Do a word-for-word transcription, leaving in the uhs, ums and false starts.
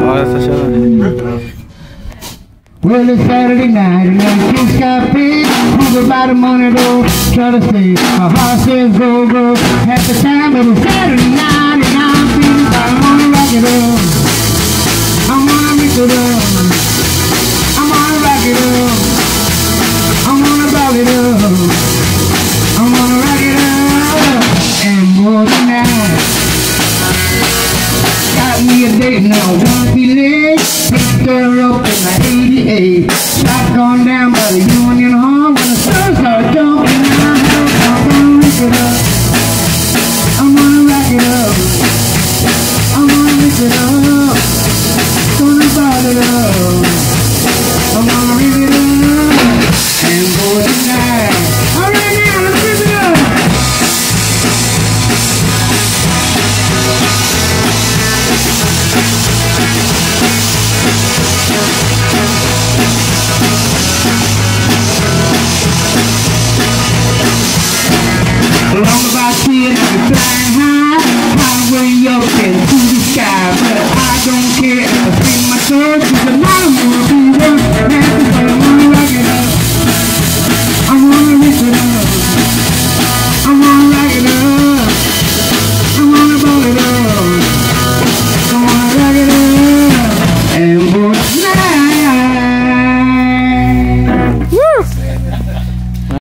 Well, it's Saturday night and the kids got paid. Who's about the money though? Try to save. My heart says go, go. Half the time, but it's Saturday night and I'm feeling like I wanna rock it up. I wanna mix it up. I wanna rock it up. I wanna ball it up. I wanna rock it up. And more than that, got me a date now, one feeling. Picked her up in my eighty-eight. Shot gone down by the Union Hall when the sun started going.